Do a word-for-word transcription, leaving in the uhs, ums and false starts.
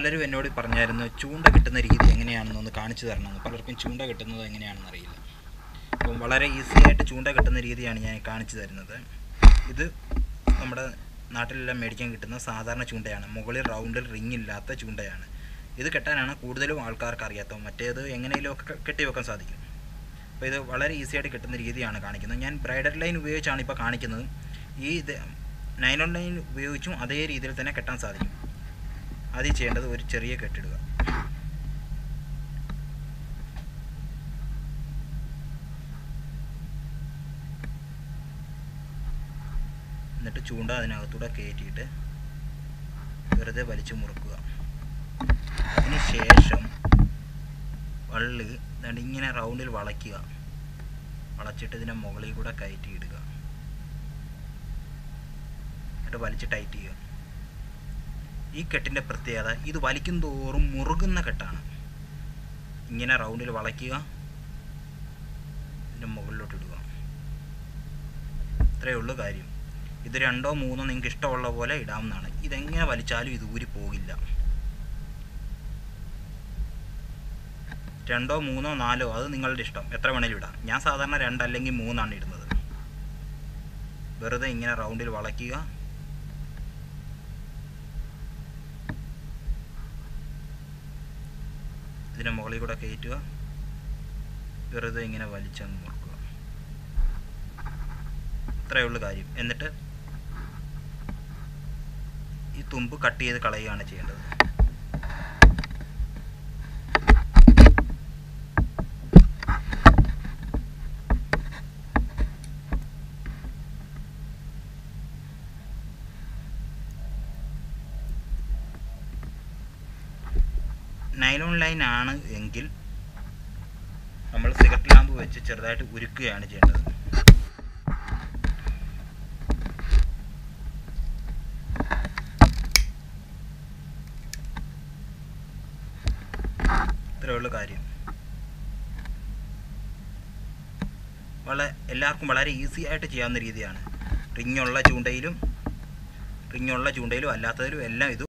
പലരും എന്നോട് പറഞ്ഞായിരുന്നു ചൂണ്ട കിട്ടുന്ന രീതി എങ്ങനെയാണെന്നൊന്ന് കാണിച്ചു തരണമെന്ന്. പലർക്കും ചൂണ്ട കിട്ടുന്നത് എങ്ങനെയാണെന്ന് അറിയില്ല. അപ്പം വളരെ ഈസി ആയിട്ട് ചൂണ്ട കിട്ടുന്ന രീതിയാണ് ഞാൻ കാണിച്ചു തരുന്നത്. ഇത് നമ്മുടെ നാട്ടിലെല്ലാം മേടിക്കാൻ കിട്ടുന്ന സാധാരണ ചൂണ്ടയാണ്. മുകളിൽ റൗണ്ടിൽ റിങ് ഇല്ലാത്ത ചൂണ്ടയാണ്. ഇത് കെട്ടാനാണ് കൂടുതലും ആൾക്കാർക്ക് അറിയാത്തത്. മറ്റേത് എങ്ങനെയെങ്കിലുമൊക്കെ കെട്ടി വെക്കാൻ സാധിക്കും. അപ്പോൾ ഇത് വളരെ ഈസി ആയിട്ട് കിട്ടുന്ന രീതിയാണ് കാണിക്കുന്നത്. ഞാൻ ബ്രൈഡൽ ലൈൻ ഉപയോഗിച്ചാണ് ഇപ്പോൾ കാണിക്കുന്നത്. ഈ ഇത് നൈലോൺ ലൈൻ ഉപയോഗിച്ചും അതേ രീതിയിൽ തന്നെ കെട്ടാൻ സാധിക്കും. ആദ്യം ചെയ്യേണ്ടത് ഒരു ചെറിയ കെട്ടിടുക. എന്നിട്ട് ചൂണ്ട അതിനകത്തൂടെ കയറ്റിയിട്ട് വെറുതെ വലിച്ചു മുറുക്കുക. അതിന് ശേഷം വള്ളി ഇങ്ങനെ റൗണ്ടിൽ വളയ്ക്കുക. വളച്ചിട്ട് ഇതിൻ്റെ മുകളിൽ കൂടെ കയറ്റിയിടുക. എന്നിട്ട് വലിച്ച് ടൈറ്റ് ചെയ്യുക. ഈ കെട്ടിൻ്റെ പ്രത്യേകത ഇത് വലിക്കും തോറും മുറുകുന്ന കെട്ടാണ്. ഇങ്ങനെ റൗണ്ടിൽ വളയ്ക്കുക, ഇതിൻ്റെ മുകളിലോട്ട് ഇടുക. ഇത്രയേ ഉള്ളൂ കാര്യം. ഇത് രണ്ടോ മൂന്നോ നിങ്ങൾക്ക് ഇഷ്ടമുള്ള പോലെ ഇടാവുന്നതാണ്. ഇതെങ്ങനെ വലിച്ചാലും ഇത് ഊരി പോകില്ല. രണ്ടോ മൂന്നോ നാലോ അത് നിങ്ങളുടെ ഇഷ്ടം, എത്ര വേണേലും ഇടാം. ഞാൻ സാധാരണ രണ്ടല്ലെങ്കിൽ മൂന്നാണ് ഇടുന്നത്. വെറുതെ ഇങ്ങനെ റൗണ്ടിൽ വളയ്ക്കുക. ഇതിൻ്റെ മുകളിൽ കൂടെ കയറ്റുക. വെറുതെ ഇങ്ങനെ വലിച്ചങ്ങ് മുറുക്കുക. ഇത്രയേ ഉള്ളൂ കാര്യം. എന്നിട്ട് ഈ തുമ്പ് കട്ട് ചെയ്ത് കളയുകയാണ് ചെയ്യേണ്ടത്. നൈലോൺ ലൈൻ ആണ് എങ്കിൽ നമ്മൾ സിഗരറ്റ് ലാമ്പ് വെച്ച് ചെറുതായിട്ട് ഉരുക്കുകയാണ് ചെയ്യേണ്ടത്. ഇത്രയുള്ള കാര്യം. വളരെ എല്ലാവർക്കും വളരെ ഈസി ആയിട്ട് ചെയ്യാവുന്ന രീതിയാണ്. റിങ്ങുള്ള ചൂണ്ടയിലും റിങ്ങുള്ള ചൂണ്ടയിലും അല്ലാത്തതിലും എല്ലാം ഇത്